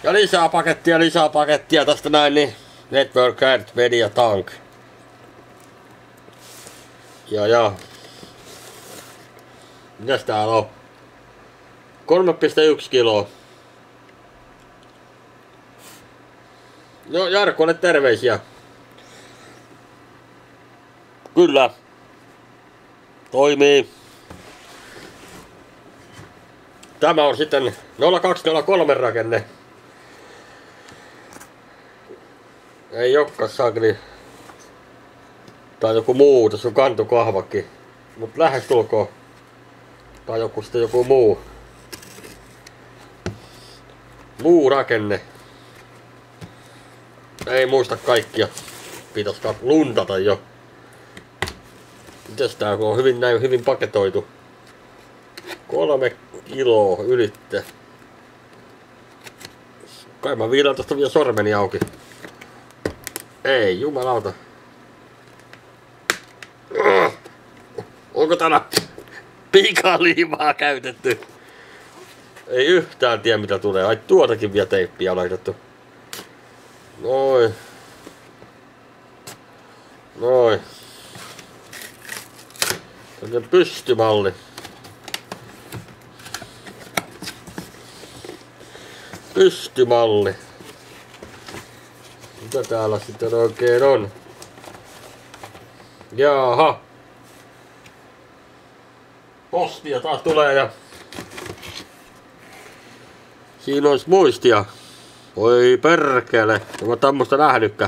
Ja lisää pakettia tästä näin, niin Network Card Media Tank. Ja. Mitäs täällä on? 3,1 kiloa. No Jarkolle terveisiä. Kyllä. Toimii. Tämä on sitten 0203 rakenne. Ei olekaan saakeli. Tai joku muu, tässä on kantokahvakin. Mut lähestulkoon. Tai joku muu. Muu rakenne. Ei muista kaikkia. Pitäis luntata jo. Mitäs tää on hyvin paketoitu? 3 kiloa ylitte. Kai mä viilaan tosta vielä sormeni auki. Ei jumalauta. Onko täällä pikaliimaa käytetty? Ei yhtään tiedä mitä tulee. Ai tuotakin vielä teippiä on laitettu. Noin. Tällainen pystymalli. Pystymalli. Mitä täällä sitten oikein on? Jaha. Postia taas tulee ja siinä olisi muistia. Oi perkele. En mä tämmöstä nähnytkään.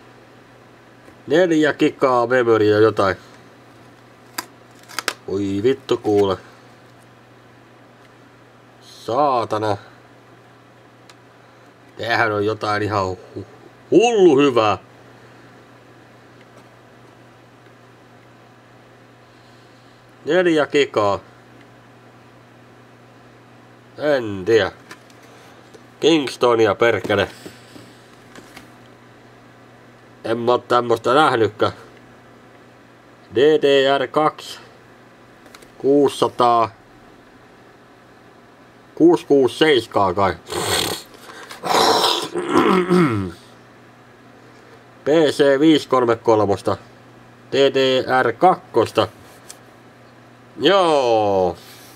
4 gigaa memoria jotain. Oi vittu kuule. Saatana. Tämähän on jotain ihan hullu hyvää. Neljä gigaa. En tiedä. Kingstonia perkele. En mä oo tämmöstä nähnytkään. DDR2 600 667 kai. PC 533 DDR2. Joo.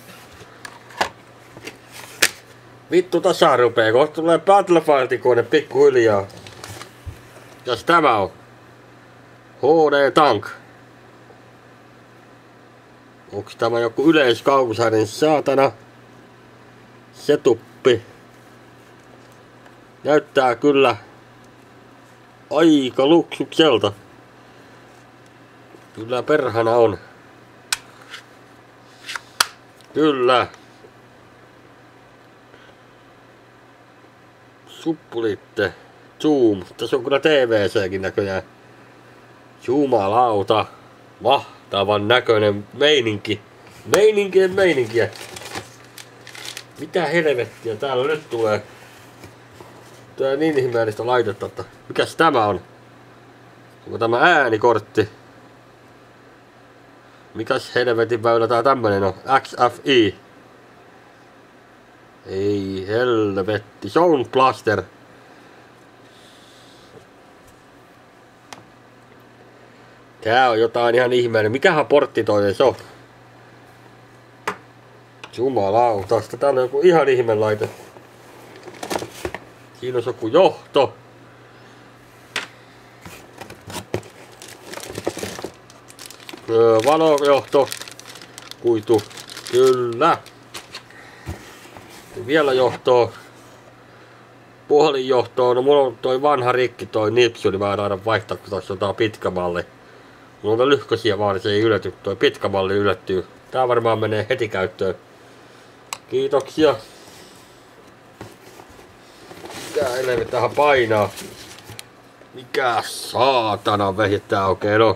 Vittu tasa rupee, kohta tulee Battlefield-kone pikkuhiljaa. Mitäs tämä on? HD Tank. Onks tämä joku yleiskausainen saatana? Setuppi. Näyttää kyllä aika luksukselta. Kyllä perhana on. Kyllä. Suppulitte. Zoom. Tässä on kyllä TVCkin näköjään. Jumalauta. Mahtavan näköinen meininki. Meininkiä. Mitä helvettiä täällä nyt tulee? Tää niin ihmeellistä laitetta, että mikäs tämä on? Onko tämä äänikortti? Mikäs helvetin väylä tää tämmönen on? XFI. Ei helvetti. Sound Blaster. Tää on jotain ihan ihmeellinen. Mikähän portti toi edes on? Jumalauta. Täällä on joku ihan ihmelaite. Siinä on joku johto. Valojohto. Kuitu. Kyllä. Vielä johtoa. Puhelinjohtoa. No mulla on toi vanha rikki toi nipsu, niin mä en aina vaihtaa, kun tässä on tää pitkä malli. Mulla on lyhkösiä vaan, se ei ylety. Toi pitkä malli yllättyy. Tää varmaan menee heti käyttöön. Kiitoksia. Mitä helvetti tähän painaa? Mikä saatana vehje tää oikein on?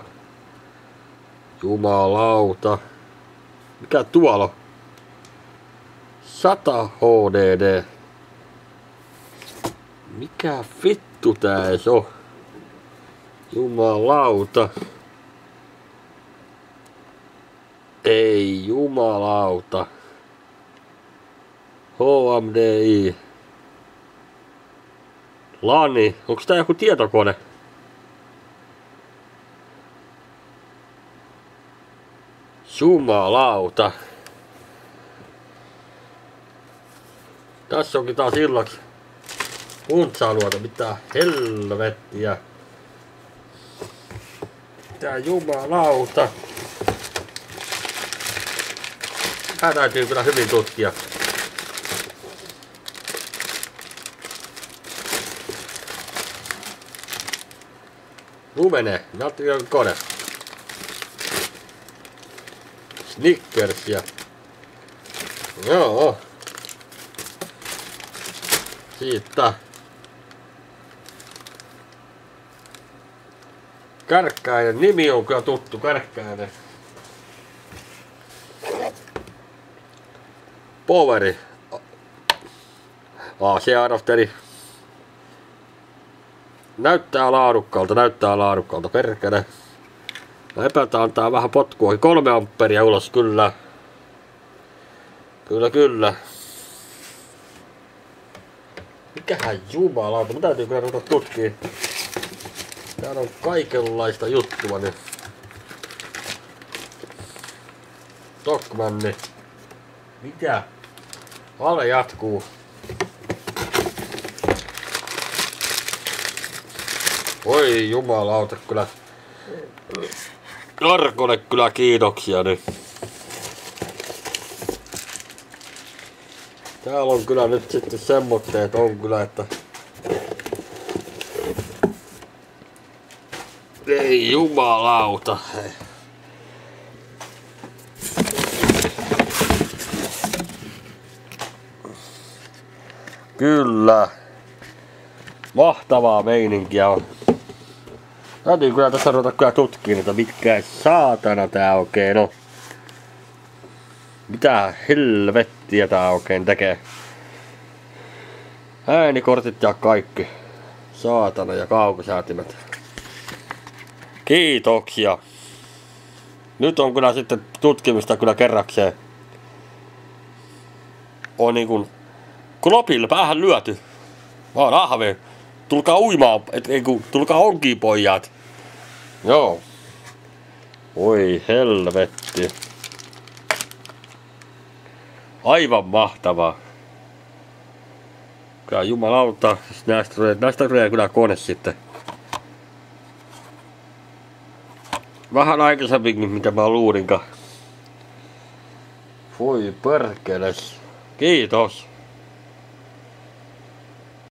Jumalauta. Mikä tuolla on? 100 HDD. Mikä vittu tää ees on? Jumalauta. Ei jumalauta. HMDI. Lani, onks tää joku tietokone? Jumalauta. Tässä onkin taas illaksi huntsaaluota, mitä helvettiä. Tää jumalauta. Tää täytyy kyllä hyvin tutkia. Lumene, Natrion kone. Snickersia. Joo. Siitä. Kärkkäinen, nimi on kyllä tuttu, Kärkkäinen. Poweri. AC-adapteri. Näyttää laadukkaalta, perkele. Epätä antaa vähän potkua, 3 amperia ulos, kyllä. Kyllä. Mikähän jumalauta, mä täytyy kyllä ruveta tutkiin. Täällä on kaikenlaista juttua nyt. Stockmanni. Mitä? Ale jatkuu. Oi jumalauta, kyllä. Jarkolle kyllä kiitoksia nyt. Täällä on kyllä nyt sitten semmoitteet on kyllä, että... Ei jumalauta. Kyllä. Mahtavaa meininkiä on. Täytyy kyllä tässä ruveta kyllä tutkimaan, että mitkä saatana tää oikein on. Mitä helvettiä tää oikein tekee. Äänikortit ja kaikki. Saatana ja kaukosäätimet. Kiitoksia. Nyt on kyllä sitten tutkimista kyllä kerrakseen. On niinkun klopilla päähän lyöty. Mä oon ahve. Tulkaa uimaan, tulkaa onkiin pojat. Joo. Oi helvetti. Aivan mahtavaa. Kyllä jumalauta, näistä tulee kyllä kone sitten. Vähän aikaisemminkin mitä mä luulinkaan. Voi perkeles. Kiitos.